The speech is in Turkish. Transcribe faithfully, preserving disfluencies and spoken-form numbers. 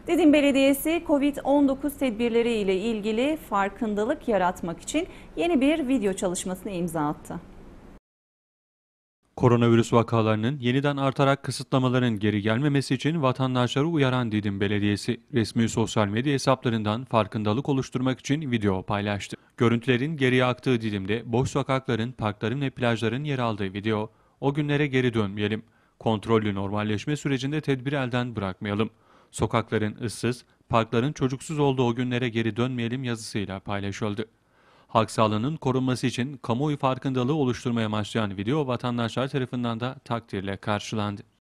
Didim Belediyesi kovid on dokuz tedbirleri ile ilgili farkındalık yaratmak için yeni bir video çalışmasına imza attı. Koronavirüs vakalarının yeniden artarak kısıtlamaların geri gelmemesi için vatandaşları uyaran Didim Belediyesi, resmi sosyal medya hesaplarından farkındalık oluşturmak için video paylaştı. Görüntülerin geriye aktığı Didim'de boş sokakların, parkların ve plajların yer aldığı video, "O günlere geri dönmeyelim, kontrollü normalleşme sürecinde tedbir elden bırakmayalım, sokakların ıssız, parkların çocuksuz olduğu o günlere geri dönmeyelim" yazısıyla paylaşıldı. Halk sağlığının korunması için kamuoyu farkındalığı oluşturmaya amaçlayan video vatandaşlar tarafından da takdirle karşılandı.